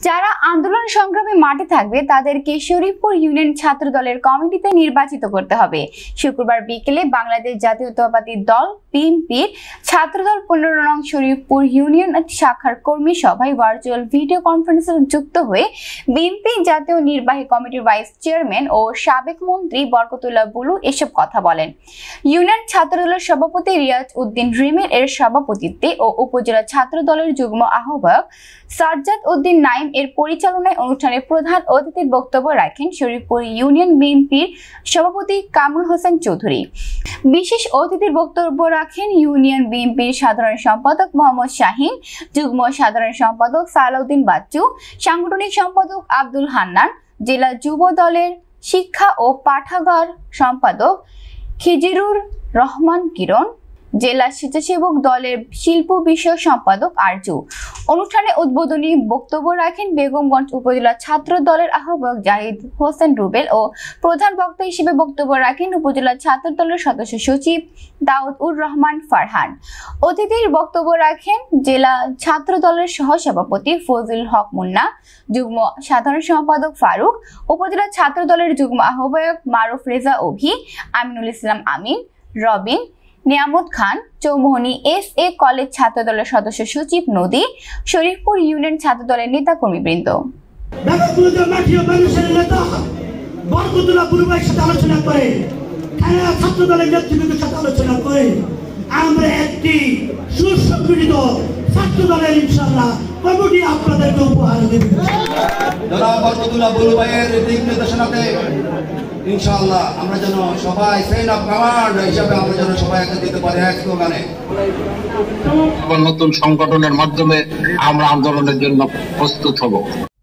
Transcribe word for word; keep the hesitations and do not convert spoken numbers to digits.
যারা আন্দোলন সংগ্রামে মাঠে থাকবে তাদেরকে শরীফপুর ইউনিয়ন ছাত্র দলের কমিটিতে নির্বাচিত করতে হবে। শুক্রবার বিকেলে বাংলাদেশ জাতীয়তাবাদী দল বিএনপির ছাত্রদল পনেরো নং শরীফপুর ইউনিয়ন শাখার কর্মী সভায় ভার্চুয়াল ভিডিও কনফারেন্সে যুক্ত হয়ে বিএনপি জাতীয় নির্বাহী কমিটির ভাইস চেয়ারম্যান ও সাবেক মন্ত্রী বরকতুল্লাহ বুলু এসব কথা বলেন। ইউনিয়ন ছাত্রদলের সভাপতি রিয়াজ উদ্দিন রিমের এর সভাপতিত্বে ও উপজেলা ছাত্র দলের যুগ্ম আহ্বায়ক সাজ্জাদ উদ্দিন নাইম এর পরিচালনায় অনুষ্ঠানে প্রধান অতিথির বক্তব্য রাখেন শরীফপুর ইউনিয়ন বিএনপির সভাপতি কামরুল হোসেন চৌধুরী। বিশেষ অতিথির বক্তব্য রাখেন ইউনিয়ন বিএনপির সাধারণ সম্পাদক মোহাম্মদ শাহিন, যুগ্ম সাধারণ সম্পাদক সালাউদ্দিন বাচ্চু, সাংগঠনিক সম্পাদক আব্দুল হান্নান, জেলা যুব দলের শিক্ষা ও পাঠাগার সম্পাদক খিজিরুর রহমান কিরণ, জেলা স্বেচ্ছাসেবক দলের শিল্প বিষয়ক সম্পাদক আরজু। অনুষ্ঠানে উদ্বোধনী বক্তব্য রাখেন বেগমগঞ্জ উপজেলা ছাত্র দলের আহ্বায়ক জাহিদ হোসেন রুবেল ও প্রধান বক্তা হিসেবে বক্তব্য রাখেন উপজেলা ছাত্র দলের সদস্য সচিব দাউদ উর রহমান ফারহান। অতিথির বক্তব্য রাখেন জেলা ছাত্র দলের সহসভাপতি ফজল হক মুন্না, যুগ্ম সাধারণ সম্পাদক ফারুক, উপজেলা ছাত্র দলের যুগ্ম আহ্বায়ক মারুফ রেজা অভি, Aminul Islam Amin, Robin, Niamat Khan, Choumuhani S A college ছাত্র দলের সদস্য সচিব নদী, শরীফপুর ইউনিয়ন ছাত্র দলের নেতা কর্মীবৃন্দ। আমরা একটি সুসংগঠিত ছাত্র দলের ইনশাআল্লাহ কমিটি আপনাদেরকে উপহার দেব। জনাব বরকতুল্লাহ বুলু ভাইয়ের দিক নির্দেশনাতে ইনশাআল্লাহ আমরা যেন সবাই চেইন অফ কমান্ড হিসাবে আমরা যেন সবাই একত্রিত পারি এক স্লোগানে। নতুন সংগঠনের মাধ্যমে আমরা আন্দোলনের জন্য প্রস্তুত হব।